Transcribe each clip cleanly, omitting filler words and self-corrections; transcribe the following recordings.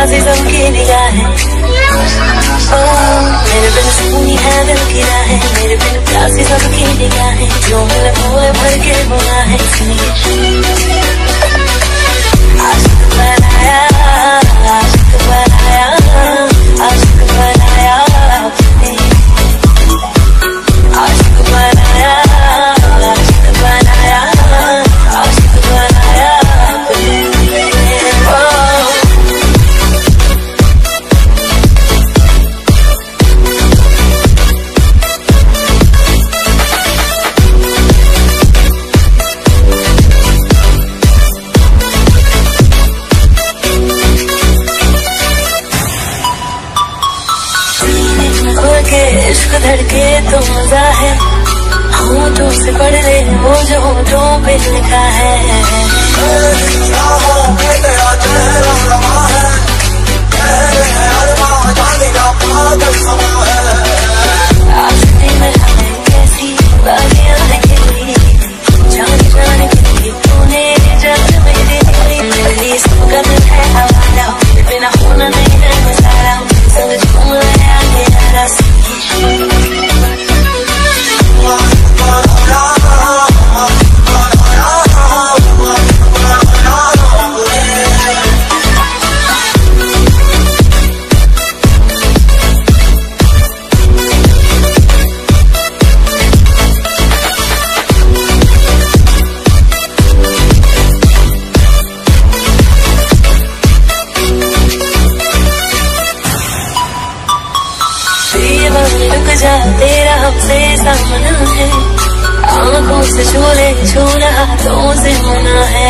प्यासी सबकी निगाहें, मेरे बिन सुनी है दिल की राहें, मेरे बिन प्यासी सबकी निगाहें, जो मिले भोले भर के बुना है। आशिक बनाया, आशिक बनाया, आशिक बनाया आपने, आशिक बनाया, आशिक बनाया, आशिक बनाया आपने। इश्क धड़के तो मजा है, होठों से पढ़ ले वो जो होठों पे लिखा है। आशिकी में हमें कैसी बारियां है खिली, जाने जाने के तूने जान मेरी मेरी सबका दिल है हवाला, बिना होना नहीं है मसाला, संग झूम रहा मेरा रुक जा तेरा हमसे सामना है, आंखों से छूले छूना हाथों से होना है।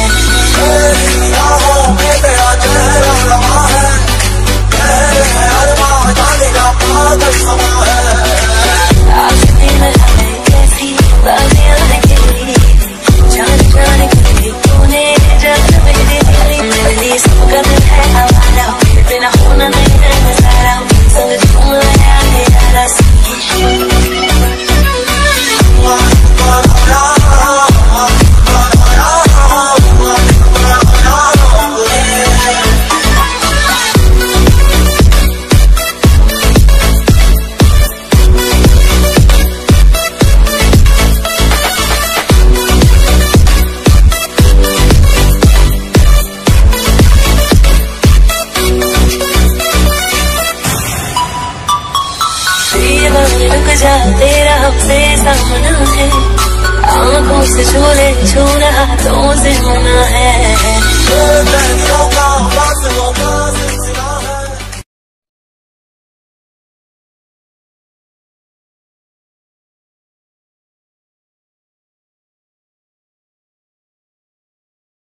आशिकी में हमें कैसी बारियां है खिली, जाने जाने के तूने जान मेरी मेरी सबका दिल है हवाला, बिना होना नहीं है मसाला, संग झूम रहा मेरा रुक जा तेरा हमसे सामना है, आंखों से छूले छूना हाथों से होना है।